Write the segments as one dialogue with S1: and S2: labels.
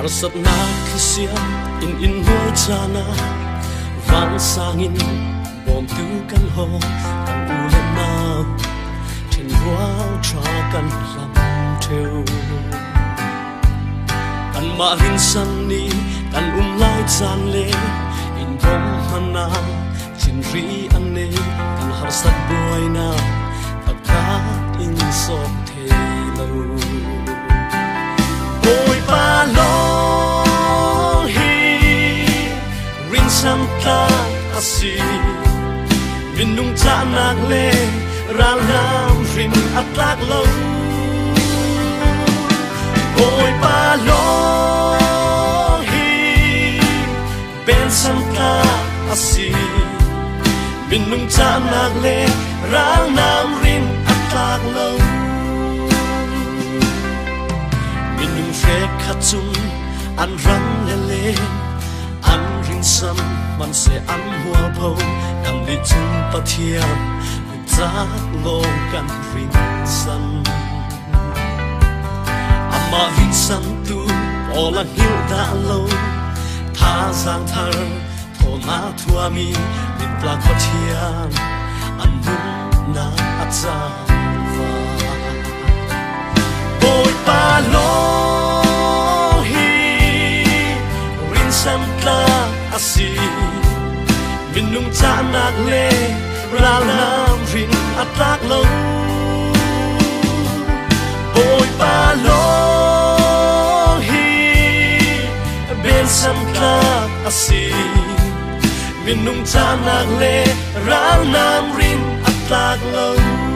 S1: harsat na khisiam in nuai chana van sangin bom tu kan ho kan ulen nau trên quang tra kan lam theo kan ma hin san ni kan lai chan le in bom hana chin ri an ne kan harsat boy na ka in so thelo boy pa lo hi rin sam ta asi min nung cha nak le ra lam rin atak lo boy pa lo hi ben sam ta asi min nung cha nak le ra lam rin atak lo min nung fe khatum an ran le le an rin sam man se an hua po kam li chung pathiam ta lo kan rin sam ama hin sam tu ola hil da lo tha sang thar tho na thua mi min plak pathiam an nun na acha va boy pa lo hi rin sam ta asi min nung cha nak le ra lam rin atak lo boy pa lo hi ben sam ta asi min nung cha nak le ra lam rin atak lo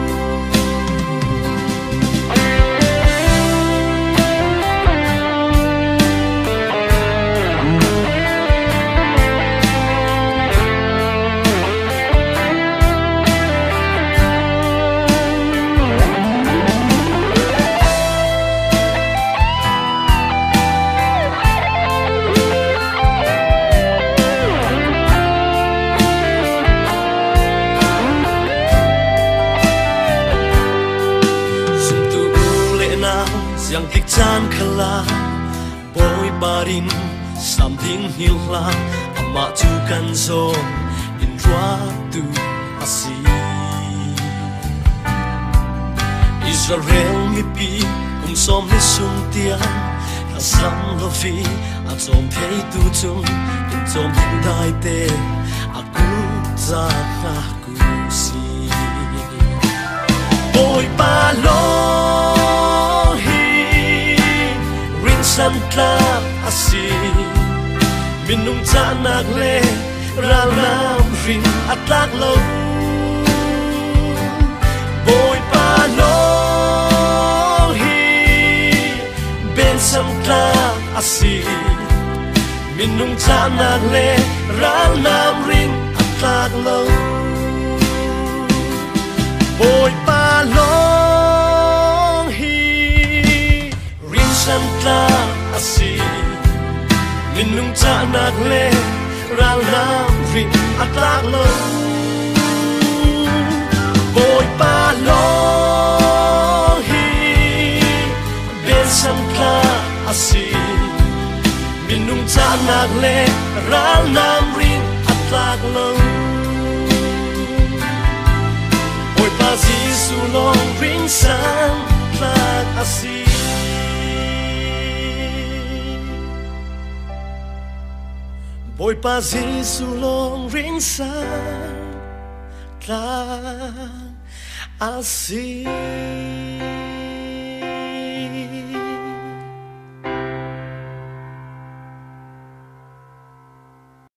S1: yang tik chan khala boy barin something hila ama tu kan zo in rua tu asi Israel mi pi kum som ni sum tia ka sam lo fi a som thei tu chung in som hin dai te aku za na ku si boy pa lo sam tla asi min nung cha nak le ra lam rin atak lo boy pa lo hi ben sam tla asi min nung cha nak le ra lam rin atak lo boy pa lo sam tla asi min nung cha nak le ra lam rin atak lo boy pa lo hi ben sam tla asi min nung cha nak le ra lam rin atak lo boy pa si su long rin sam tla asi boy pa Giêsu long ring sa tla asi